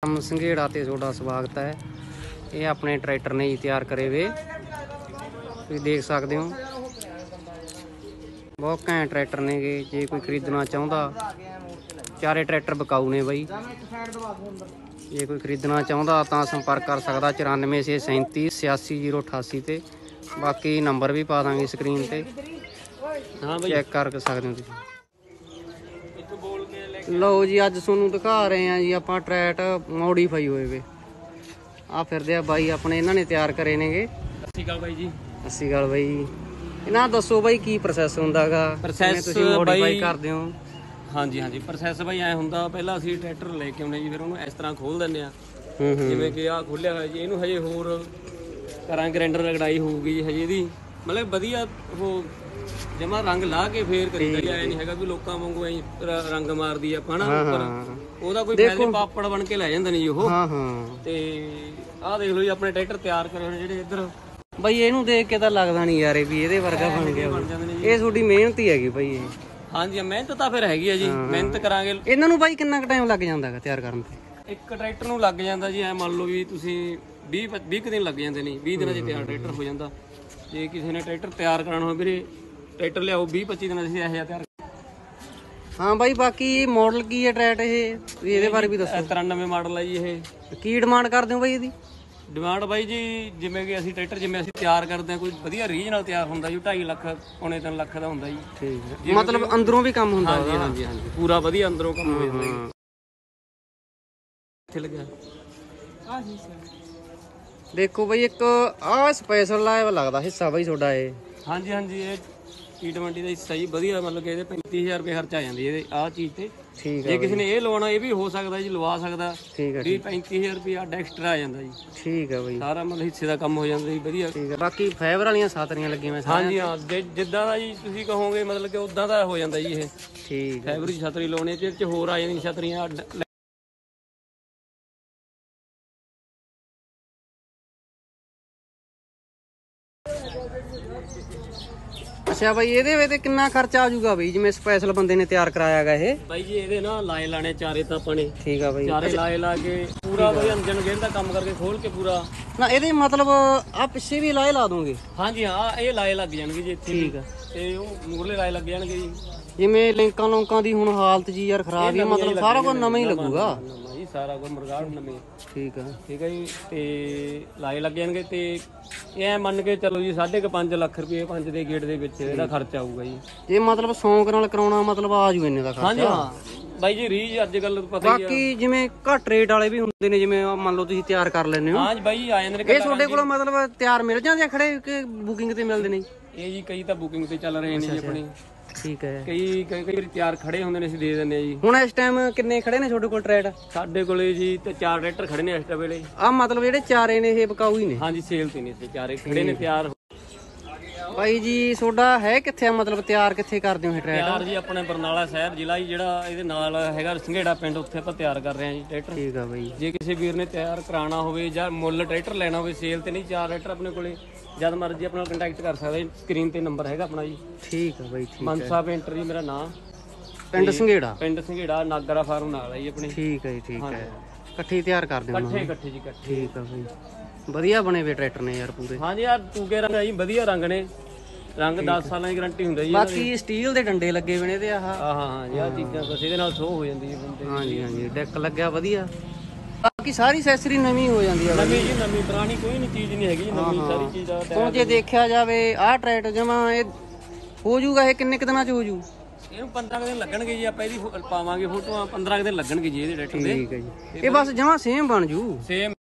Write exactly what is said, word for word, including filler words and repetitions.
हम संघेड़ा ते थोड़ा स्वागत है। ये अपने ट्रैक्टर ने ही तैयार करे हुए, तुम देख सकते हो। बहुत घैंट ट्रैक्टर ने गे। जे कोई खरीदना चाहता, चारे ट्रैक्टर बिकाऊ ने बई। जे कोई खरीदना चाहता तो संपर्क कर सकता चौरानवे छे सैंती छियासी जीरो अठासी ते। बाकी नंबर भी पा देंगे स्क्रीन पर, चेक कर सकते हो तुम। लो जी, अज थोनू दिखा रहे हैं जी आप ट्रैट मॉडिफाई हुए वे। आ फिरदे बाई अपने इन्होंने तैयार करे ने गे। सत श्री अकाल बाई जी। सत श्री अकाल बाई। इन्हां दसो बाई की प्रोसैस हुंदा गा, प्रोसैस मॉडिफाई करदे हो? हाँ जी हाँ जी, प्रोसैस बाई ऐ हुंदा, पहला असीं ट्रैक्टर ले के आउंदे जी, फिर ਉਹਨੂੰ इस तरह खोल ਦਿੰਦੇ ਆ। ਜਿਵੇਂ ਕਿ ਆ ਖੋਲਿਆ ਹੋਇਆ ਜੀ, ਇਹਨੂੰ ਹਜੇ ਹੋਰ ਕਰਾਂ ਗ੍ਰੈਂਡਰ ਰਗੜਾਈ ਹੋਊਗੀ ਜੀ ਹਜੇ ਇਹਦੀ, ਮਤਲਬ ਵਧੀਆ ਉਹ ਜਮਾ ਰੰਗ ਲਾ ਕੇ ਫੇਰ ਕਰੀਦਾ ਜੀ। ਐ ਨਹੀਂ ਹੈਗਾ ਵੀ ਲੋਕਾਂ ਵਾਂਗੂ ਐ ਰੰਗ ਮਾਰਦੀ ਆ ਹਨਾ ਉੱਪਰ, ਉਹਦਾ ਕੋਈ ਫਾਇਦਾ ਪਾਪੜ ਬਣ ਕੇ ਲੈ ਜਾਂਦੇ ਨੇ ਜੀ ਉਹ। ਹਾਂ ਹਾਂ। ਤੇ ਆਹ ਦੇਖ ਲਓ ਜੀ ਆਪਣੇ ਟਰੈਕਟਰ ਤਿਆਰ ਕਰੇ ਹੋਏ ਜਿਹੜੇ ਇੱਧਰ ਬਈ। ਇਹਨੂੰ ਦੇਖ ਕੇ ਤਾਂ ਲੱਗਦਾ ਨਹੀਂ ਯਾਰ ਵੀ ਇਹਦੇ ਵਰਗਾ ਬਣ ਗਿਆ। ਇਹ ਤੁਹਾਡੀ ਮਿਹਨਤ ਹੀ ਹੈਗੀ ਬਈ ਇਹ। ਹਾਂਜੀ, ਮਿਹਨਤ ਤਾਂ ਫਿਰ ਹੈਗੀ ਆ ਜੀ, ਮਿਹਨਤ ਕਰਾਂਗੇ। ਇਹਨਾਂ ਨੂੰ ਬਾਈ ਕਿੰਨਾ ਕੁ ਟਾਈਮ ਲੱਗ ਜਾਂਦਾ ਹੈਗਾ ਤਿਆਰ ਕਰਨ ਤੇ? ਇੱਕ ਟਰੈਕਟਰ ਨੂੰ ਲੱਗ ਜਾਂਦਾ ਜੀ, ਐ ਮੰਨ ਲਓ ਵੀ ਤੁਸੀਂ ਵੀਹ ਵੀਹ ਕੁ ਦਿਨ ਲੱਗ ਜਾਂਦੇ ਨੇ। ਵੀਹ ਦਿਨਾਂ 'ਚ ਤਿਆਰ ਟਰੈਕਟਰ ਹੋ ਜਾਂਦਾ। ਜੇ ਕਿਸੇ ਨੇ ਟਰੈਕਟਰ ਤਿਆਰ ਕਰਾਉਣਾ ਹੋਵੇ ਵੀਰੇ, ਟਰੈਕਟਰ ਲਿਆਓ ਵੀਹ ਪੱਚੀ ਦਿਨਾਂ 'ਚ ਅਸੀਂ ਇਹੋ ਜਿਹਾ ਤਿਆਰ। ਹਾਂ ਬਾਈ, ਬਾਕੀ ਮਾਡਲ ਕੀ ਹੈ ਟਰੈਟ ਇਹ? ਇਹਦੇ ਬਾਰੇ ਵੀ ਦੱਸੋ। ਤਰਾਨਵੇਂ ਮਾਡਲ ਹੈ ਜੀ ਇਹ। ਕੀ ਡਿਮਾਂਡ ਕਰਦੇ ਹੋ ਬਾਈ ਇਹਦੀ? ਡਿਮਾਂਡ ਬਾਈ ਜੀ ਜਿਵੇਂ ਕਿ ਅਸੀਂ ਟਰੈਕਟਰ ਜਿਵੇਂ ਅਸੀਂ ਤਿਆਰ ਕਰਦੇ ਹਾਂ, ਕੋਈ ਵਧੀਆ ਰੀਝ ਨਾਲ ਤਿਆਰ ਹੁੰਦਾ ਜੀ, ਢਾਈ ਲੱਖ ਪੌਣੇ ਤਿੰਨ ਲੱਖ ਦਾ ਹੁੰਦਾ ਜੀ। ਠੀਕ ਹੈ, ਮਤਲਬ ਅੰਦਰੋਂ ਵੀ ਕੰਮ ਹੁੰਦਾ? ਹਾਂਜੀ ਹਾਂਜੀ ਹਾਂਜੀ, ਪੂਰਾ ਵਧੀਆ ਅੰਦਰੋਂ ਕੰਮ ਹੋ ਜਾਂਦਾ ਜੀ। ਇੱਥੇ ਲੱਗਿਆ ਆ ਜੀ ਸਰ, ਦੇਖੋ ਬਈ ਇੱਕ ਆ ਸਪੈਸ਼ਲ ਲਾਇਆ ਲੱਗਦਾ ਹਿੱਸਾ ਬਈ ਤੁਹਾਡਾ ਇਹ। ਹਾਂਜੀ ਹਾਂਜੀ, ਇਹ ਟੀ ਟਵੰਟੀ ਦਾ ਹਿੱਸਾ ਜੀ, ਵਧੀਆ ਮਤਲਬ ਕਿ ਇਹਦੇ ਪੈਂਤੀ ਹਜ਼ਾਰ ਰੁਪਏ ਖਰਚ ਆ ਜਾਂਦੀ ਇਹਦੇ ਆਹ ਚੀਜ਼ ਤੇ। ਠੀਕ ਹੈ, ਜੇ ਕਿਸੇ ਨੇ ਇਹ ਲਵਾਉਣਾ ਇਹ ਵੀ ਹੋ ਸਕਦਾ ਜੀ, ਲਵਾ ਸਕਦਾ। ਠੀਕ ਹੈ, ਵੀਹ ਪੈਂਤੀ ਹਜ਼ਾਰ ਰੁਪਏ ਅੱਡ ਐਕਸਟਰਾ ਆ ਜਾਂਦਾ ਜੀ। ਠੀਕ ਹੈ ਬਈ, ਸਾਰਾ ਮਤਲਬ ਹਿੱਸੇ ਦਾ ਕੰਮ ਹੋ ਜਾਂਦਾ ਜੀ ਵਧੀਆ। ਠੀਕ ਹੈ। ਬਾਕੀ ਫਾਈਬਰ ਵਾਲੀਆਂ ਸਾਤਰੀਆਂ ਲੱਗੀਆਂ ਹੋਈਆਂ? ਹਾਂਜੀ ਹਾਂ, ਜਿੱਦਾਂ ਦਾ ਜੀ ਤੁਸੀਂ ਕਹੋਗੇ ਮਤਲਬ ਕਿ ਉਦਾਂ ਦਾ ਹੋ ਜਾਂਦਾ ਜੀ ਇਹ। ਠੀਕ ਹੈ। ਫਾਈਬਰ ਦੀ ਛਤਰੀ ਲਾਉਣੀ ਤੇ ਚ ਹੋਰ ਆ ਜਾਂਦੀਆਂ ਛਤਰੀਆਂ ਅੱਡ। ਅੱਛਾ ਬਾਈ, ਇਹਦੇ ਵਿੱਚ ਕਿੰਨਾ ਖਰਚਾ ਆ ਜਾਊਗਾ ਬਈ, ਜਿਵੇਂ ਸਪੈਸ਼ਲ ਬੰਦੇ ਨੇ ਤਿਆਰ ਕਰਾਇਆ ਹੈਗਾ ਇਹ? ਬਾਈ ਜੀ ਇਹਦੇ ਨਾ ਲਾਏ ਲਾਣੇ ਚਾਰੇ ਤਾਂ ਆਪਾਂ ਨੇ। ਠੀਕ ਆ ਬਾਈ, ਚਾਰੇ ਲਾਏ ਲਾ ਕੇ ਪੂਰਾ ਬਈ ਇੰਜਨ ਗੇਅਰ ਦਾ ਕੰਮ ਕਰਕੇ ਖੋਲ ਕੇ ਪੂਰਾ ਨਾ। ਇਹਦੇ ਮਤਲਬ ਆ ਪਿੱਛੇ ਵੀ ਲਾਏ ਲਾ ਦੋਗੇ? ਹਾਂਜੀ ਹਾਂ, ਇਹ ਲਾਏ ਲੱਗ ਜਾਣਗੇ ਜੀ ਇੱਥੇ। ਠੀਕ ਆ। ਤੇ ਉਹ ਮੂਰਲੇ ਲਾਏ ਲੱਗ ਜਾਣਗੇ ਜੀ। ਜਿਵੇਂ ਲਿੰਕਾਂ ਲੋਕਾਂ ਦੀ ਹੁਣ ਹਾਲਤ ਜੀ ਯਾਰ ਖਰਾਬ ਹੀ, ਮਤਲਬ ਸਾਰਾ ਕੁਝ ਨਵਾਂ ਹੀ ਲੱਗੂਗਾ ਜੀ, ਸਾਰਾ ਕੁਝ ਮੁਰਗਾੜ ਨਵੇਂ। ਠੀਕ ਆ ਠੀਕ ਹੈ ਜੀ। ਤੇ ਲਾਏ ਲੱਗ ਜਾਣਗੇ ਤੇ ਇਹ ਮੰਨ ਕੇ ਚਲੋ ਜੀ ਸਾਢੇ ਕੁ ਪੰਜ ਲੱਖ ਰੁਪਏ ਪੰਜ ਦੇ ਗੇਟ ਦੇ ਵਿੱਚ ਇਹਦਾ ਖਰਚਾ ਆਊਗਾ ਜੀ। ਜੇ ਮਤਲਬ ਸ਼ੌਂਕ ਨਾਲ ਕਰਾਉਣਾ ਮਤਲਬ ਆ ਜੂ ਇੰਨੇ ਦਾ ਖਰਚਾ? ਹਾਂਜੀ ਹਾਂ ਬਾਈ ਜੀ, ਰੀਜ ਅੱਜ ਕੱਲ ਪਤਾ ਹੀ ਆ। ਬਾਕੀ ਜਿਵੇਂ ਘੱਟ ਰੇਟ ਵਾਲੇ ਵੀ ਹੁੰਦੇ ਨੇ, ਜਿਵੇਂ ਮੰਨ ਲਓ ਤੁਸੀਂ ਤਿਆਰ ਕਰ ਲੈਂਦੇ ਹੋ। ਹਾਂ ਬਾਈ ਜੀ, ਆ ਜਾਂਦੇ ਨੇ। ਇਹ ਤੁਹਾਡੇ ਕੋਲ ਮਤਲਬ ਤਿਆਰ ਮਿਲ ਜਾਂਦੇ ਆ ਖੜੇ ਕਿ ਬੁਕਿੰਗ ਤੇ ਮਿਲਦੇ ਨੇ? ਇਹ ਜੀ ਕਈ ਤਾਂ ਬੁਕਿੰਗ ਤੇ ਚੱਲ ਰਹੇ ਨੇ ਜੀ ਆਪਣੀ। ਠੀਕ ਹੈ। ਕਈ ਕਈ ਵਾਰੀ ਤਿਆਰ ਖੜੇ ਹੁੰਦੇ ਨੇ, ਅਸੀਂ ਦੇ ਦਿੰਦੇ ਆ ਜੀ। ਹੁਣ ਇਸ ਟਾਈਮ ਕਿੰਨੇ ਖੜੇ ਨੇ ਤੁਹਾਡੇ ਕੋਲ ਟਰੈਟ? ਸਾਡੇ ਕੋਲੇ ਜੀ ਤੇ ਚਾਰ ਟਰੈਕਟਰ ਖੜੇ ਨੇ ਇਸ ਵੇਲੇ। ਆ ਮਤਲਬ ਜਿਹੜੇ ਚਾਰੇ ਨੇ ਇਹ ਬਕਾਊ ਹੀ ਨੇ? ਹਾਂਜੀ, ਸੇਲ ਤੇ ਨੇ ਤੇ ਚਾਰੇ ਖੜੇ ਨੇ ਤਿਆਰ। ਬਾਈ ਜੀ ਤੁਹਾਡਾ ਹੈ ਕਿੱਥੇ, ਮਤਲਬ ਤਿਆਰ ਕਿੱਥੇ ਕਰਦੇ ਹੋ ਇਹ ਟਰੈਟ? ਤਿਆਰ ਜੀ ਆਪਣੇ ਬਰਨਾਲਾ ਸ਼ਹਿਰ ਜ਼ਿਲ੍ਹਾ ਜੀ, ਜਿਹੜਾ ਇਹਦੇ ਨਾਲ ਹੈਗਾ ਸੰਘੇੜਾ ਪਿੰਡ, ਉੱਥੇ ਆਪਾਂ ਤਿਆਰ ਕਰ ਰਹੇ ਹਾਂ ਜੀ ਟਰੈਕਟਰ। ਠੀਕ ਆ ਬਾਈ। ਜੇ ਕਿਸੇ ਵੀਰ ਨੇ ਤਿਆਰ ਕਰਾਉਣਾ ਹੋਵੇ ਜਾਂ ਮੁੱਲ ਟਰੈਕਟਰ ਲੈਣਾ ਹੋਵੇ ਸੇਲ ਤੇ ਨਹੀਂ, ਚਾਰ ਟਰੈਕਟਰ ਆਪਣੇ ਕੋਲੇ ਜਦ ਮਰਜ਼ੀ ਆਪਣਾ ਕੰਟੈਕਟ ਕਰ ਸਕਦੇ। ਸਕਰੀਨ ਤੇ ਨੰਬਰ ਹੈਗਾ ਆਪਣਾ ਜੀ। ਠੀਕ ਆ ਬਾਈ, ਠੀਕ ਹੈ। ਮਨਸਾ ਪੇਂਟਰ ਜੀ ਮੇਰਾ ਨਾਮ, ਪਿੰਡ ਸੰਘੇੜਾ। ਪਿੰਡ ਸੰਘੇੜਾ, ਨਾਗਰਾ ਫਾਰਮ ਨਾਲ ਹੈ ਜੀ ਆਪਣੇ। ਠੀਕ ਹੈ ਜੀ, ਠੀਕ ਹੈ। ਇਕੱਠੇ ਤਿਆਰ ਕਰਦੇ ਹੋ? ਇਕੱਠੇ ਇਕੱਠੇ ਜੀ ਇਕੱਠੇ। ਠੀਕ ਆ ਬਾਈ, ਵਧੀਆ ਬਣੇ ਵੇ ਟਰੈਕਟਰ ਨੇ ਯਾਰ ਪੂਰੇ। ਹਾਂਜੀ ਯਾਰ, ਟੂਕੇ ਰੰਗ ਹੈ ਜੀ, ਵਧੀਆ ਰੰਗ ਨੇ। ਰੰਗ ਦਸ ਸਾਲਾਂ ਦੀ ਗਾਰੰਟੀ ਹੁੰਦਾ ਜੀ। ਬਾਕੀ ਸਟੀਲ ਦੇ ਡੰਡੇ ਲੱਗੇ ਹੋਏ ਨੇ ਤੇ ਆਹ ਹਾਂ ਹਾਂ ਹਾਂ ਜੀ, ਆਹ ਚੀਜ਼ਾਂ ਬਸ ਇਹਦੇ ਨਾਲ ਸ਼ੋ ਹੋ ਜਾਂਦੀ ਹੈ ਬੰਦੇ। ਹਾਂਜੀ ਹਾਂਜੀ, ਡੈਕ ਲੱਗਿਆ ਵਧੀਆ। ਬਾਕੀ ਸਾਰੀ ਐਕਸੈਸਰੀ ਨਵੀਂ ਹੋ ਜਾਂਦੀ ਹੈ? ਨਵੀਂ ਜੀ ਨਵੀਂ, ਪੁਰਾਣੀ ਕੋਈ ਨਹੀਂ ਚੀਜ਼ ਨਹੀਂ ਹੈਗੀ ਜੀ, ਨਵੀਂ ਸਾਰੀ ਚੀਜ਼ ਆ। ਹੁਣ ਜੇ ਦੇਖਿਆ ਜਾਵੇ ਆਹ ਟਰੈਕਟਰ ਜਮਾ ਇਹ ਹੋ ਜੂਗਾ, ਇਹ ਕਿੰਨੇ ਕੁ ਦਿਨਾਂ ਚ ਹੋ ਜੂ? ਇਹਨੂੰ ਪੰਦਰਾਂ ਕੁ ਦਿਨ ਲੱਗਣਗੇ ਜੀ, ਆਪਾਂ ਇਹਦੀ ਪਾਵਾਂਗੇ ਫੋਟੋਆਂ, ਪੰਦਰਾਂ ਕੁ ਦਿਨ ਲੱਗਣਗੇ ਜੀ ਇਹਦੇ ਟਰੈਕਟਰ ਦੇ। ਠੀਕ ਹੈ ਜੀ। ਇਹ ਬਸ ਜਮਾ ਸੇਮ ਬਣ ਜੂ? ਸੇਮ